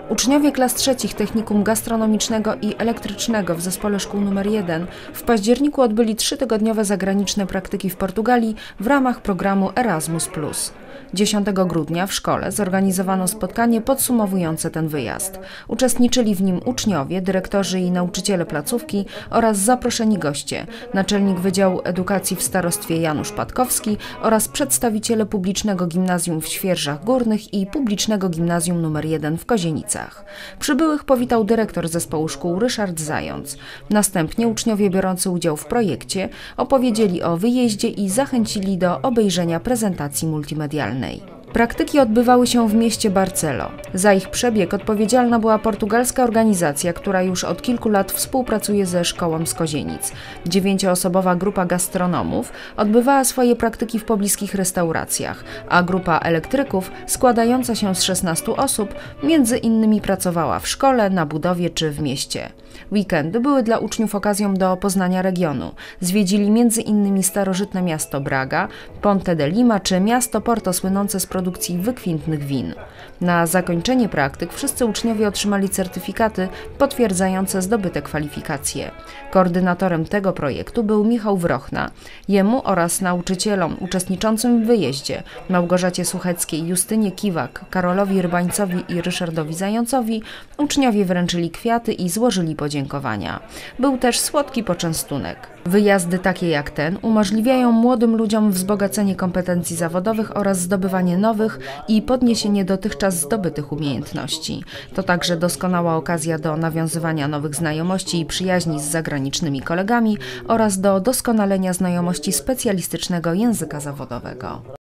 Uczniowie klas trzecich Technikum Gastronomicznego i Elektrycznego w Zespole Szkół nr 1 w październiku odbyli 3-tygodniowe zagraniczne praktyki w Portugalii w ramach programu Erasmus+. 10 grudnia w szkole zorganizowano spotkanie podsumowujące ten wyjazd. Uczestniczyli w nim uczniowie, dyrektorzy i nauczyciele placówki oraz zaproszeni goście, naczelnik Wydziału Edukacji w Starostwie Janusz Patkowski oraz przedstawiciele Publicznego Gimnazjum w Świerżach Górnych i Publicznego Gimnazjum nr 1 w Kozienicach. Przybyłych powitał dyrektor zespołu szkół Ryszard Zając. Następnie uczniowie biorący udział w projekcie opowiedzieli o wyjeździe i zachęcili do obejrzenia prezentacji multimedialnej. Praktyki odbywały się w mieście Barcelo. Za ich przebieg odpowiedzialna była portugalska organizacja, która już od kilku lat współpracuje ze szkołą z Kozienic. 9-osobowa grupa gastronomów odbywała swoje praktyki w pobliskich restauracjach, a grupa elektryków składająca się z 16 osób między innymi pracowała w szkole, na budowie czy w mieście. Weekendy były dla uczniów okazją do poznania regionu. Zwiedzili między innymi starożytne miasto Braga, Ponte de Lima czy miasto Porto słynące z produkcji wykwintnych win. Na zakończenie praktyk wszyscy uczniowie otrzymali certyfikaty potwierdzające zdobyte kwalifikacje. Koordynatorem tego projektu był Michał Wrochna. Jemu oraz nauczycielom uczestniczącym w wyjeździe, Małgorzacie Sucheckiej, Justynie Kiwak, Karolowi Rybańcowi i Ryszardowi Zającowi, uczniowie wręczyli kwiaty i złożyli podziękowania. Był też słodki poczęstunek. Wyjazdy takie jak ten umożliwiają młodym ludziom wzbogacenie kompetencji zawodowych oraz zdobywanie nowych i podniesienie dotychczas zdobytych umiejętności. To także doskonała okazja do nawiązywania nowych znajomości i przyjaźni z zagranicznymi kolegami oraz do doskonalenia znajomości specjalistycznego języka zawodowego.